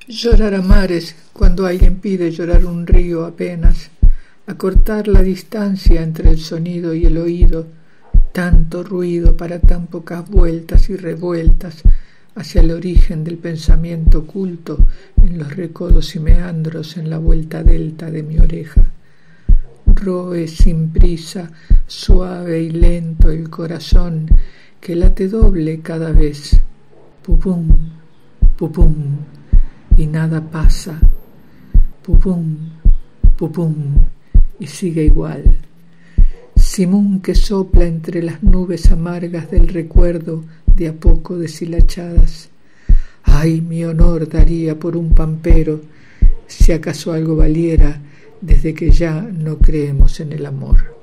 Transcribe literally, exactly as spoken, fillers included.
Llorar a mares cuando alguien pide llorar un río apenas, acortar la distancia entre el sonido y el oído, tanto ruido para tan pocas vueltas y revueltas hacia el origen del pensamiento oculto en los recodos y meandros en la vuelta delta de mi oreja. Roe sin prisa, suave y lento el corazón que late doble cada vez, pupum, pupum, y nada pasa, pupum, pupum, y sigue igual. Simón que sopla entre las nubes amargas del recuerdo de a poco deshilachadas. Ay, mi honor daría por un pampero, si acaso algo valiera, desde que ya no creemos en el amor.